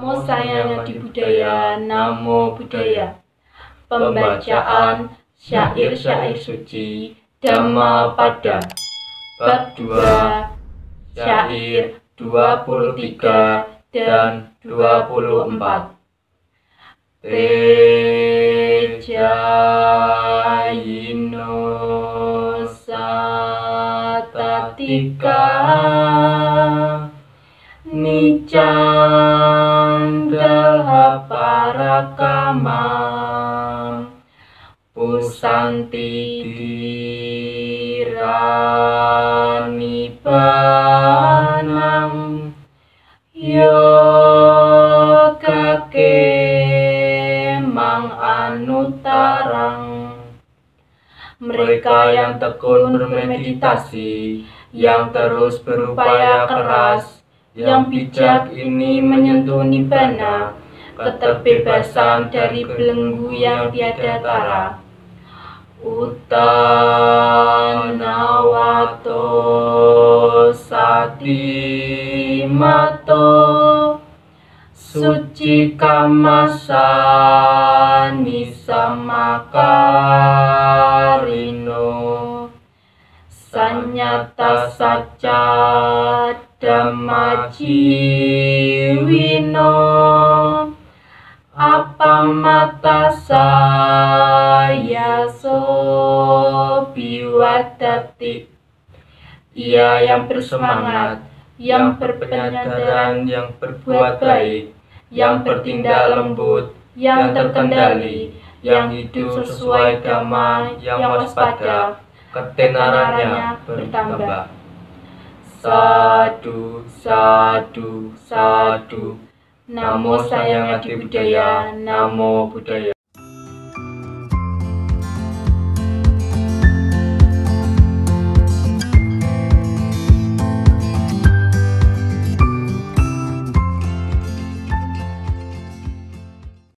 Namo Sayang Adi Budaya, Namo Buddhaya. Pembacaan syair-syair suci Dhammapada. Bab 2, syair 23 dan 24. Tejayino satatika nicandalha parakamam pusanti dirani banam yogake mang anutarang. Mereka yang tekun bermeditasi, yang terus berupaya keras, yang bijak ini menyentuh nibbana, keterbebasan dari belenggu yang tiada tara. Utanawato satimato suci kamasani samakarino sanyata saca dhammajiwino apa mata saya sobiwadati. Ia yang bersemangat, yang berpenyadaran, yang berbuat baik, yang bertindak lembut, yang terkendali, yang hidup sesuai dhamma, yang waspada, ketenarannya bertambah. Sadu, sadu, sadu. Namo Sayang Adi Budaya, Namo Buddhaya.